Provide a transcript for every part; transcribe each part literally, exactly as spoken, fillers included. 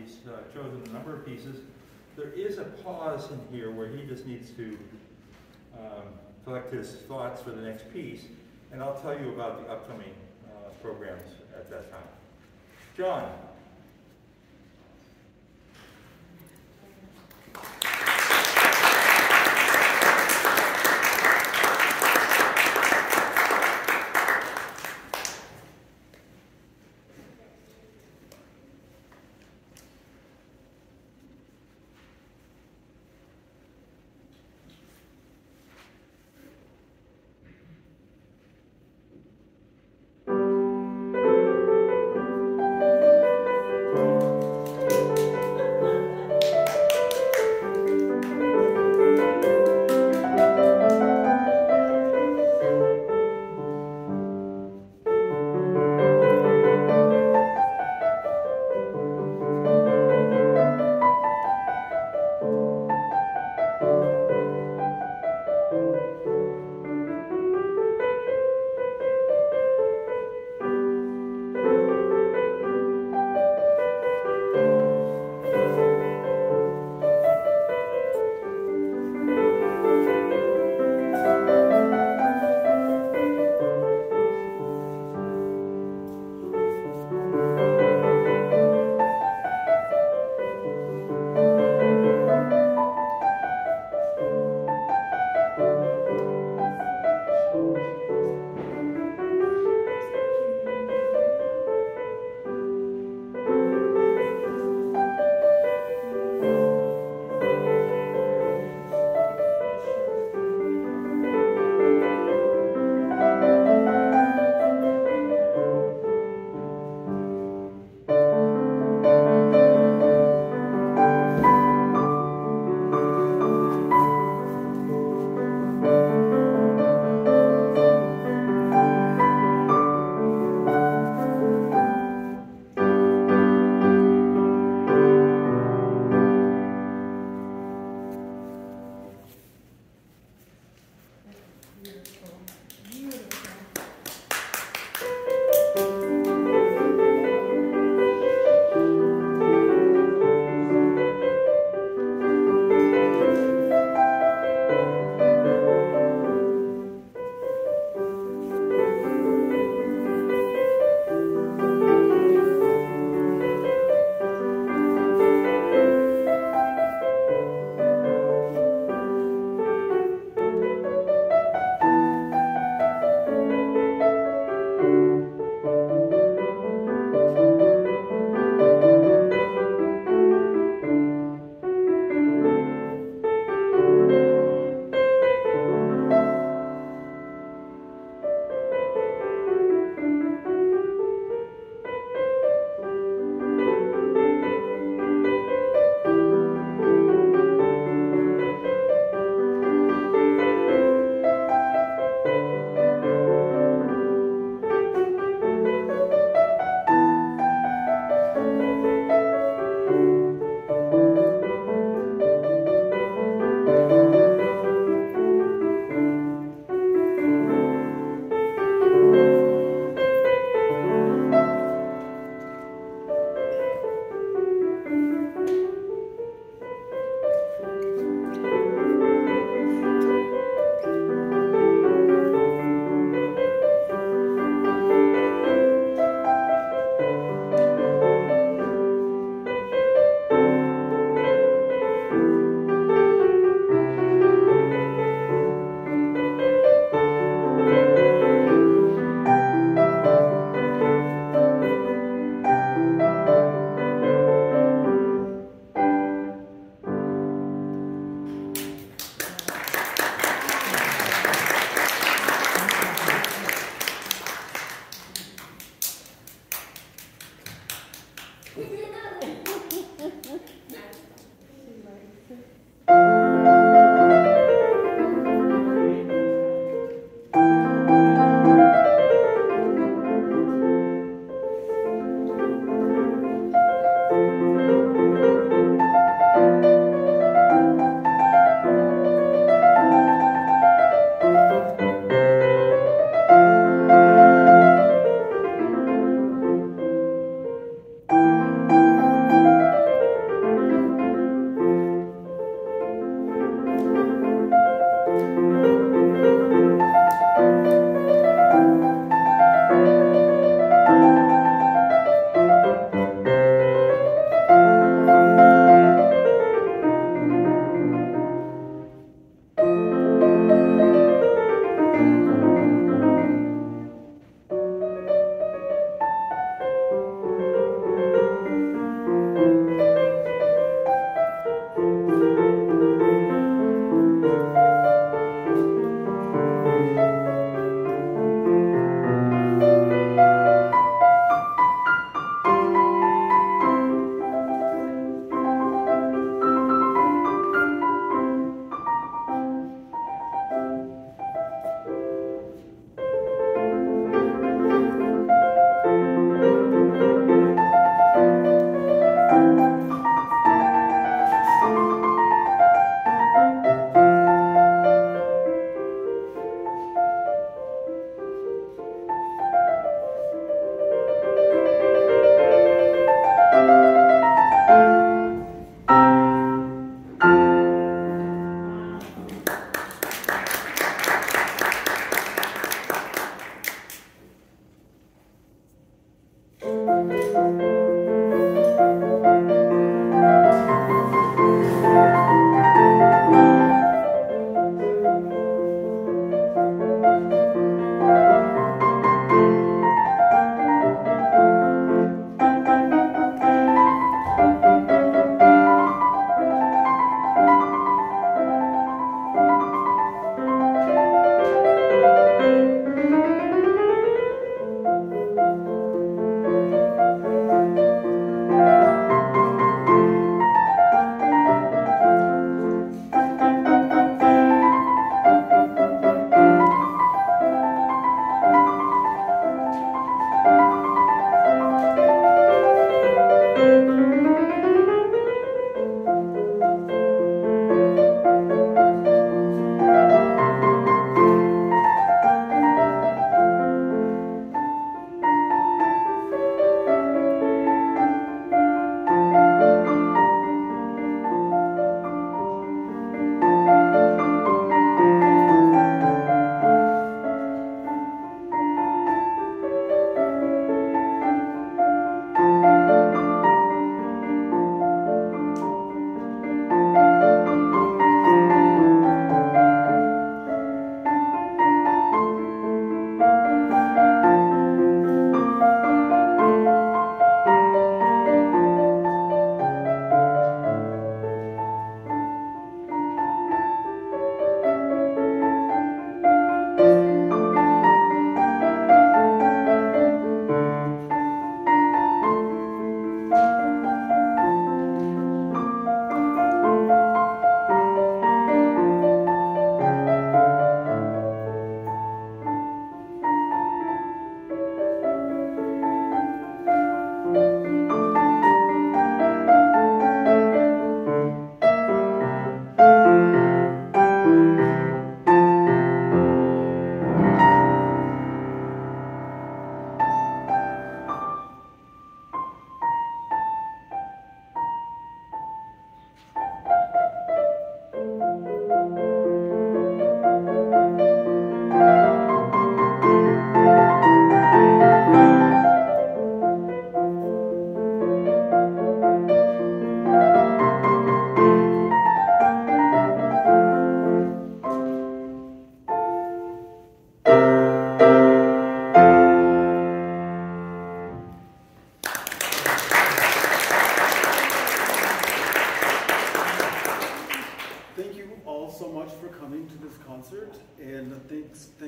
he's uh, chosen a number of pieces. There is a pause in here where he just needs to um, collect his thoughts for the next piece, and I'll tell you about the upcoming uh, programs at that time. John.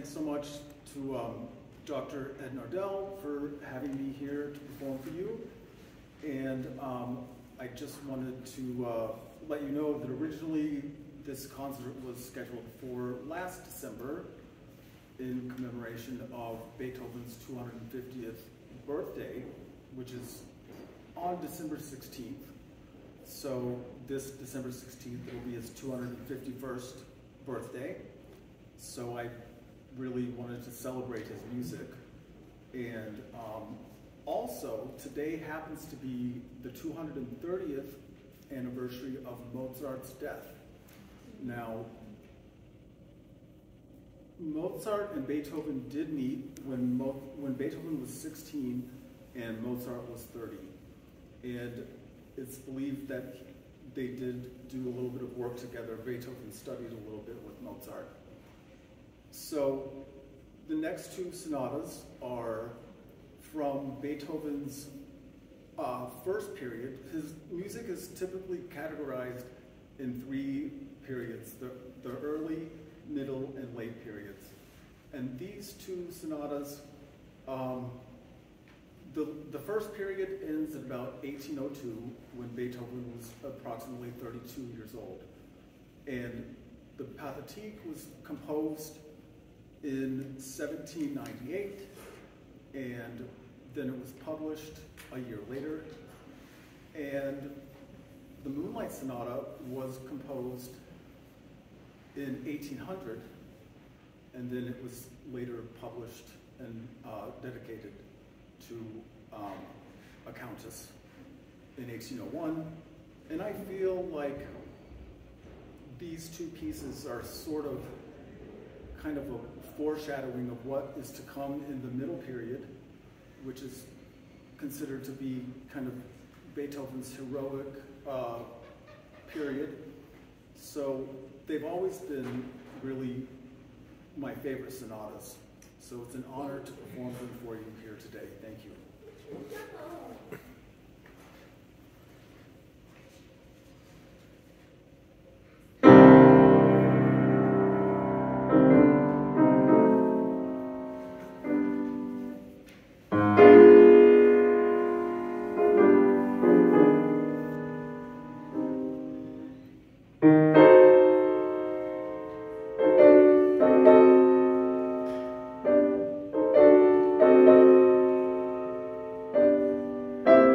thanks so much to um, Doctor Ed Nardell for having me here to perform for you. And um, I just wanted to uh, let you know that originally this concert was scheduled for last December in commemoration of Beethoven's two hundred fiftieth birthday, which is on December sixteenth. So this December sixteenth will be his two hundred fifty-first birthday. So I really wanted to celebrate his music. And um, also, today happens to be the two hundred thirtieth anniversary of Mozart's death. Now, Mozart and Beethoven did meet when, Mo when Beethoven was sixteen and Mozart was thirty. And it's believed that they did do a little bit of work together. Beethoven studied a little bit with Mozart. So the next two sonatas are from Beethoven's uh, first period. His music is typically categorized in three periods, the, the early, middle, and late periods. And these two sonatas, um, the, the first period ends at about eighteen oh two, when Beethoven was approximately thirty-two years old. And the Pathétique was composed in seventeen ninety-eight, and then it was published a year later. And the Moonlight Sonata was composed in eighteen hundred, and then it was later published and uh, dedicated to um, a countess in eighteen oh one. And I feel like these two pieces are sort of kind of a foreshadowing of what is to come in the middle period, which is considered to be kind of Beethoven's heroic uh, period. So they've always been really my favorite sonatas. So it's an honor to perform them for you here today. Thank you. Thank you.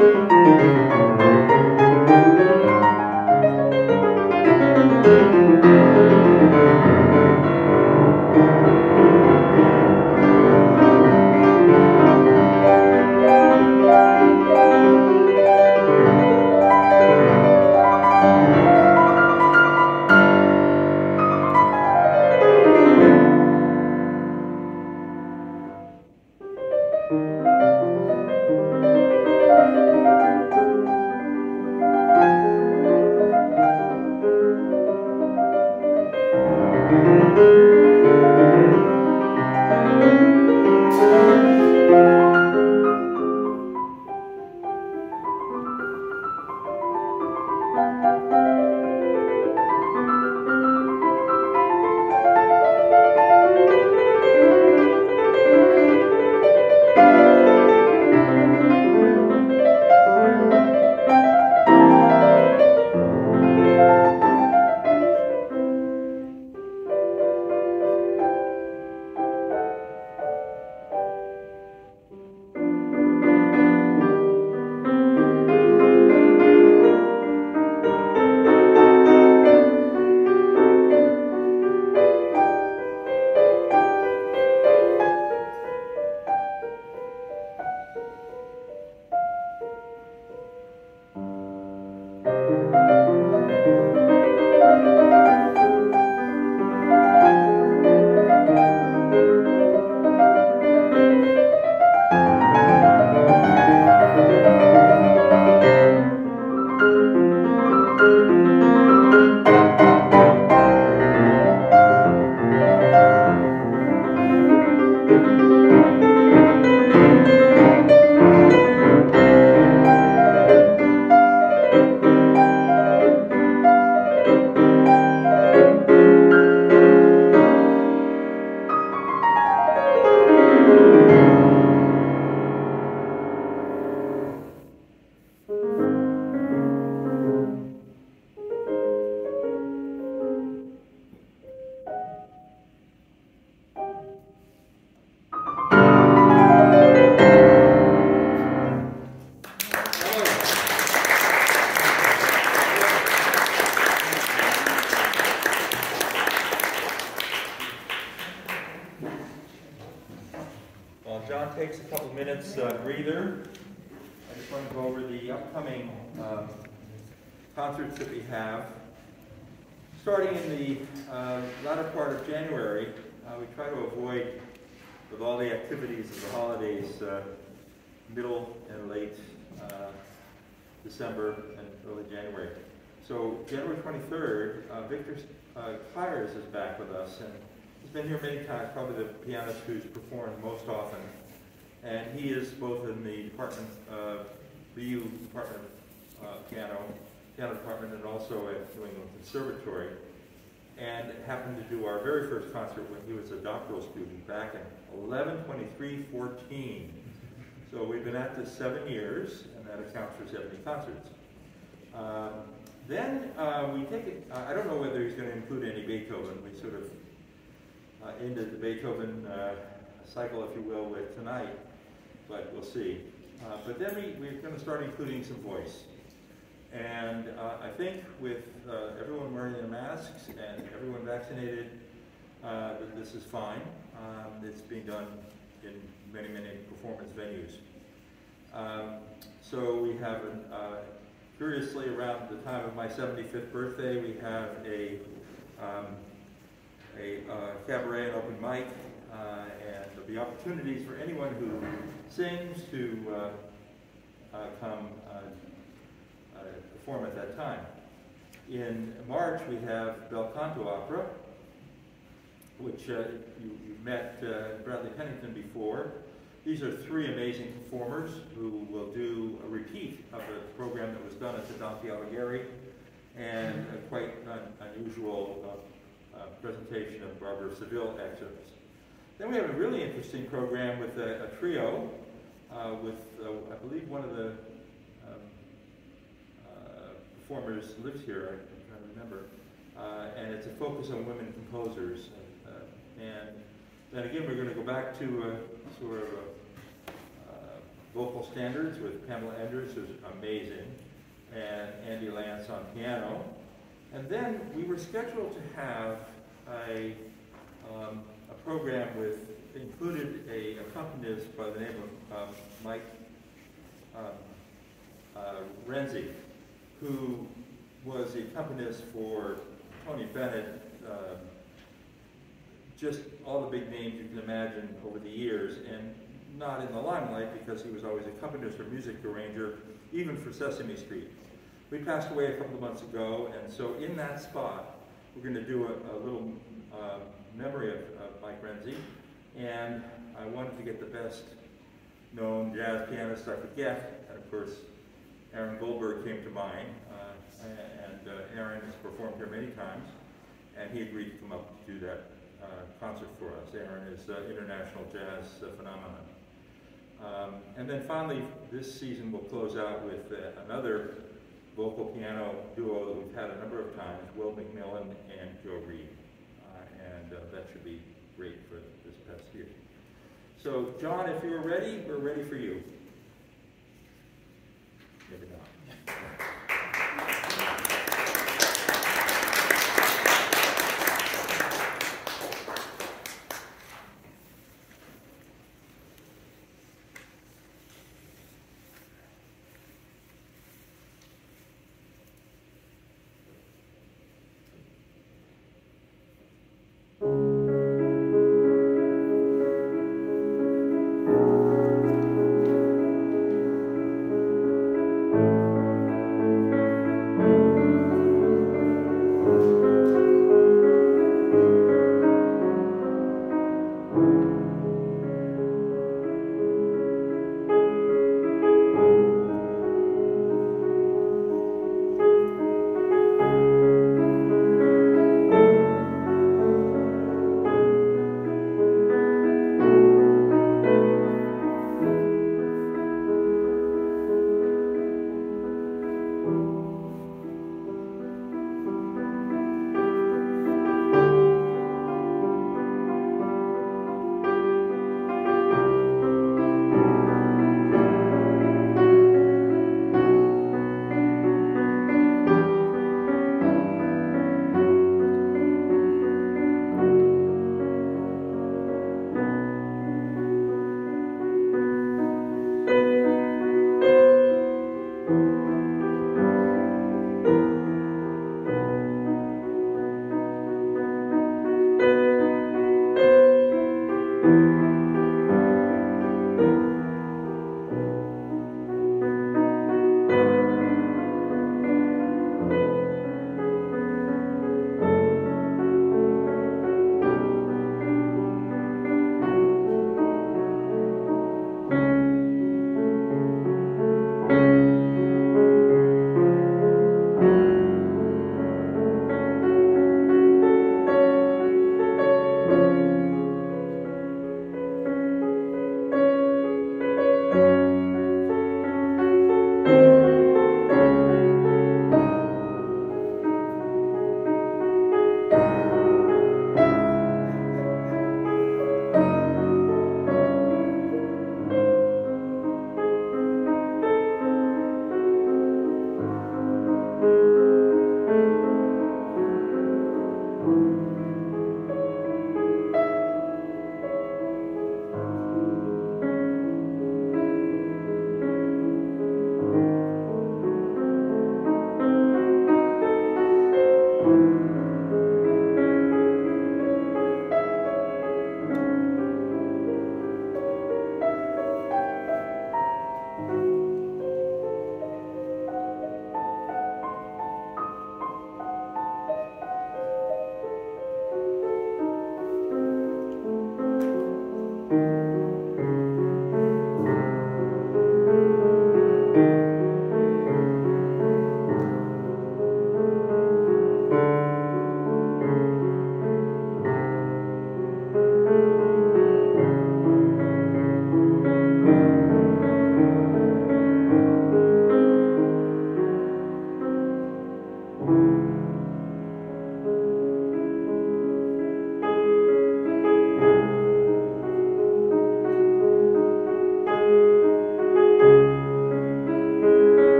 takes a couple minutes uh, breather. I just want to go over the upcoming um, concerts that we have. Starting in the uh, latter part of January, uh, we try to avoid, with all the activities of the holidays, uh, middle and late uh, December and early January. So January twenty-third, uh, Victor uh, Kyers is back with us, and he's been here many times, probably the pianist who's performed most often. And he is both in the department, uh, B U department of uh, piano, piano department, and also at New England Conservatory. And happened to do our very first concert when he was a doctoral student back in eleven twenty-three fourteen. So we've been at this seven years, and that accounts for seventy concerts. Um, then uh, we take it, uh, I don't know whether he's going to include any Beethoven. We sort of uh, ended the Beethoven uh, cycle, if you will, with tonight, but we'll see. Uh, but then we, we're going to start including some voice. And uh, I think with uh, everyone wearing their masks and everyone vaccinated, uh, that this is fine. Um, it's being done in many, many performance venues. Um, so we have, an, uh, curiously, around the time of my seventy-fifth birthday, we have a, um, a uh, cabaret and open mic, uh, and there'll be opportunities for anyone who sings to uh, uh, come uh, uh, perform at that time. In March, we have Bel Canto Opera, which uh, you, you've met uh, Bradley Pennington before. These are three amazing performers who will do a repeat of a program that was done at the Dante Alighieri, and a quite un unusual uh, uh, presentation of Barbara of Seville excerpts. Then we have a really interesting program with a, a trio uh, with, uh, I believe, one of the um, uh, performers lives here, I'm trying to remember, uh, and it's a focus on women composers. And then again, we're going to go back to a, sort of a uh, vocal standards with Pamela Enders, who's amazing, and Andy Lance on piano. And then we were scheduled to have a, um, a program with, included a accompanist by the name of um, Mike um, uh, Renzi, who was the accompanist for Tony Bennett, uh, just all the big names you can imagine over the years, and not in the limelight because he was always accompanist or music arranger, even for Sesame Street. We passed away a couple of months ago, and so in that spot, we're going to do a, a little uh, memory of, of Mike Renzi, and I wanted to get the best known jazz pianist I could get, and of course, Aaron Goldberg came to mind, uh, and uh, Aaron has performed here many times, and he agreed to come up to do that uh, concert for us. Aaron is an uh, international jazz uh, phenomenon. Um, and then finally, this season we'll close out with uh, another vocal piano duo that we've had a number of times, Will McMillan and Joe Reed. Uh, and uh, that should be great for this past year. So, John, if you are ready, we're ready for you. Maybe not. Thank you.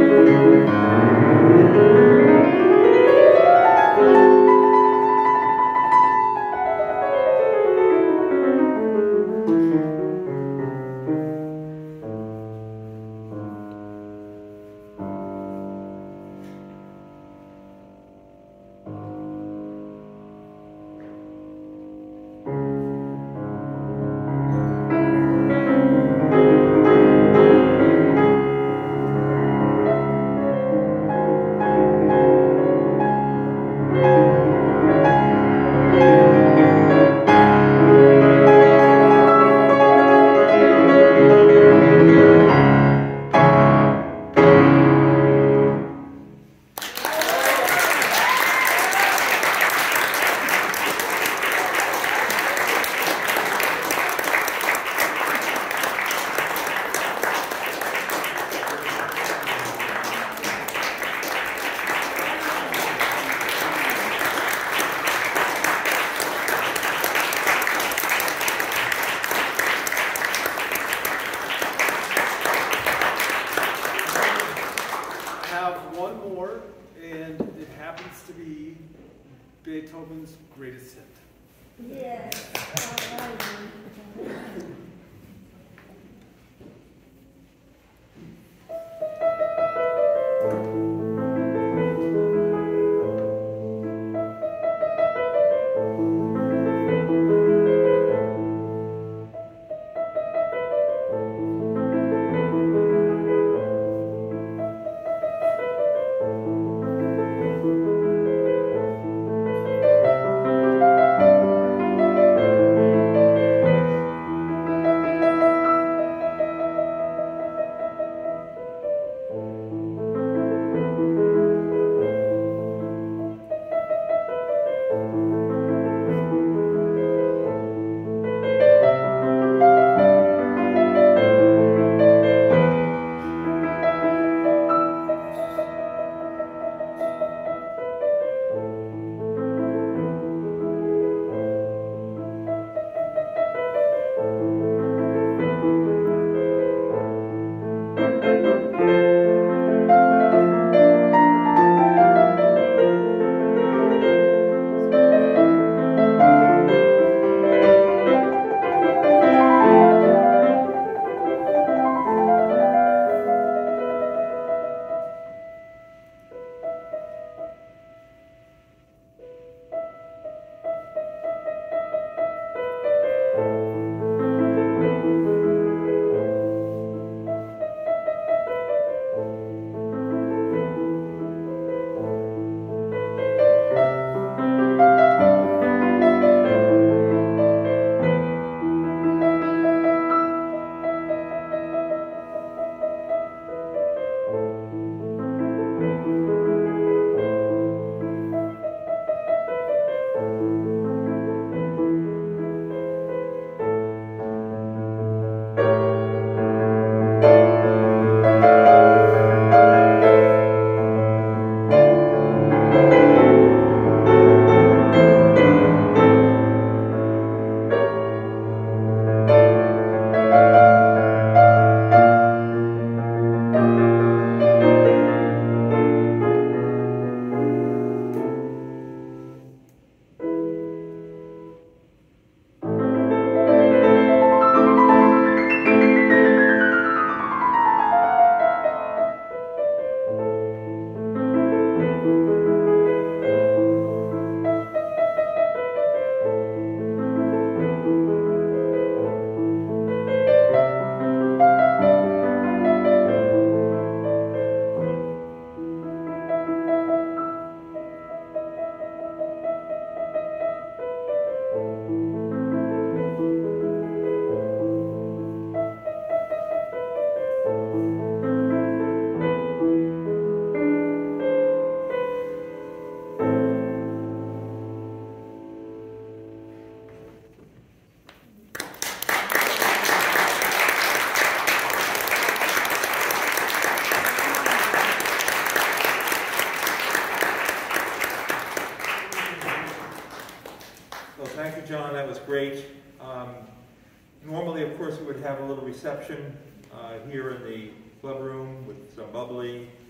Beethoven's greatest hit. Yes. John, that was great. Um, normally, of course, we would have a little reception uh, here in the club room with some bubbly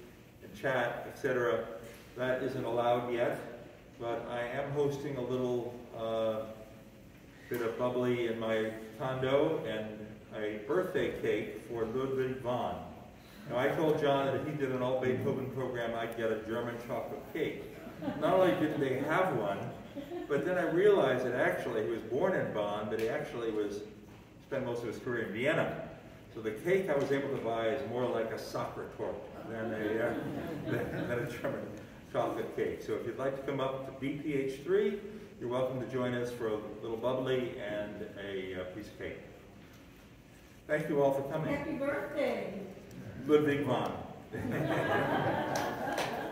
and chat, et cetera. That isn't allowed yet, but I am hosting a little uh, bit of bubbly in my condo and a birthday cake for Ludwig van. Now, I told John that if he did an all Beethoven program, I'd get a German chocolate cake. Not only didn't they have one, but then I realized that actually he was born in Bonn, but he actually was spent most of his career in Vienna. So the cake I was able to buy is more like a soccer torte than a, uh, than, than a German chocolate cake. So if you'd like to come up to B P H three, you're welcome to join us for a little bubbly and a uh, piece of cake. Thank you all for coming. Happy birthday. Ludwig van.